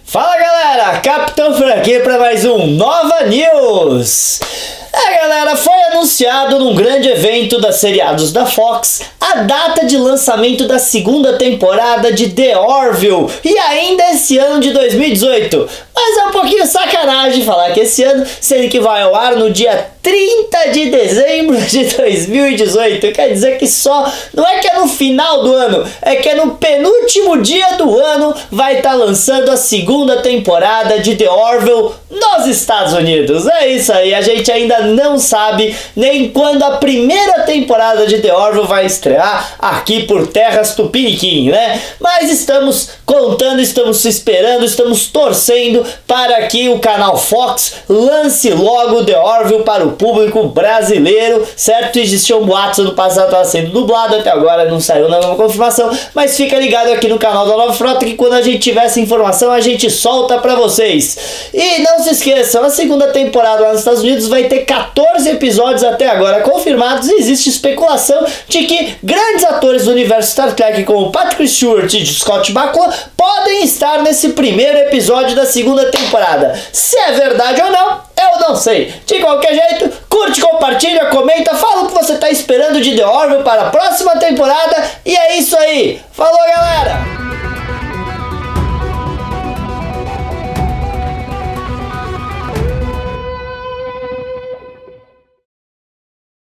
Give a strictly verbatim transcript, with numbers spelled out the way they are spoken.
Fala galera, Capitão por aqui para mais um Nova News. É galera, foi anunciado num grande evento da seriados da Fox a data de lançamento da segunda temporada de The Orville e ainda esse ano de dois mil e dezoito. Mas é um pouquinho sacanagem falar que esse ano, sendo que vai ao ar no dia trinta de dezembro de dois mil e dezoito. Quer dizer que só, não é que é no final do ano, é que é no penúltimo dia do ano vai estar lançando a segunda temporada de The Orville nos Estados Unidos. É isso aí, a gente ainda não sabe nem quando a primeira temporada de The Orville vai estrear aqui por terras Tupiniquim, né? Mas estamos contando, estamos esperando, estamos torcendo para que o canal Fox lance logo The Orville para o público brasileiro, certo? Existia um boato ano passado, estava sendo dublado, até agora não saiu nenhuma confirmação, mas fica ligado aqui no canal da Nova Frota que quando a gente tiver essa informação a gente solta para vocês. E não se esqueçam, a segunda temporada lá nos Estados Unidos vai ter quatorze episódios até agora confirmados e existe especulação de que grandes atores do universo Star Trek como Patrick Stewart e Scott Bakula podem estar nesse primeiro episódio da segunda temporada. Se é verdade ou não, eu não sei. De qualquer jeito, curte, compartilha, comenta, fala o que você está esperando de The Orville para a próxima temporada. E é isso aí. Falou, galera!